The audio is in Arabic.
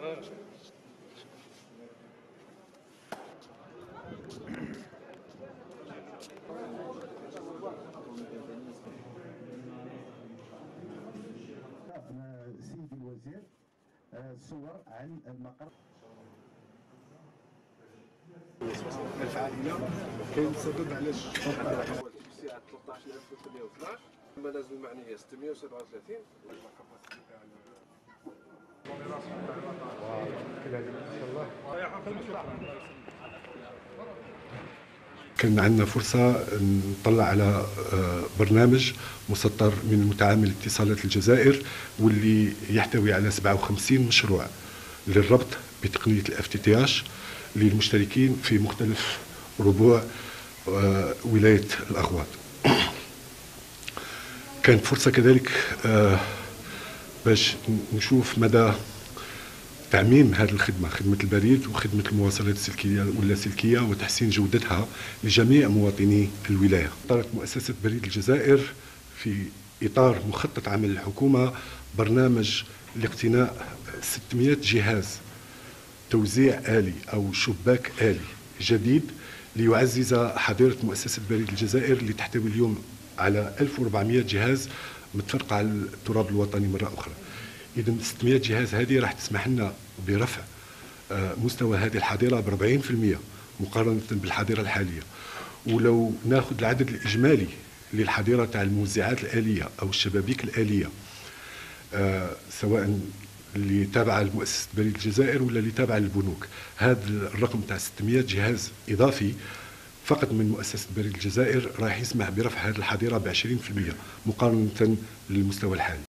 سيدي الوزير صور عن المقر الفعاليه. كاين سبب علاش توسيعه 13312 المنازل المعنيه 637 كان عندنا فرصة نطلع على برنامج مسطر من متعامل اتصالات الجزائر واللي يحتوي على 57 مشروع للربط بتقنية الاف تي تي اش للمشتركين في مختلف ربوع ولاية الأغواط. كانت فرصة كذلك باش نشوف مدى تعميم هذه الخدمة، خدمة البريد وخدمة المواصلات السلكية واللاسلكية وتحسين جودتها لجميع مواطني الولاية. اطلقت مؤسسة بريد الجزائر في إطار مخطط عمل الحكومة برنامج لاقتناء 600 جهاز توزيع آلي أو شباك آلي جديد ليعزز حظيرة مؤسسة بريد الجزائر اللي تحتوي اليوم على 1400 جهاز متفرقة على التراب الوطني مرة أخرى. إذا 600 جهاز هذه راح تسمح لنا برفع مستوى هذه الحظيرة ب 40% مقارنة بالحظيرة الحالية. ولو ناخذ العدد الإجمالي للحظيرة تاع الموزعات الآلية أو الشبابيك الآلية سواء اللي تابعة لمؤسسة بريد الجزائر ولا اللي تابعة للبنوك، هذا الرقم تاع 600 جهاز إضافي فقط من مؤسسة بريد الجزائر راح يسمح برفع هذه الحظيرة ب 20% مقارنة للمستوى الحالي.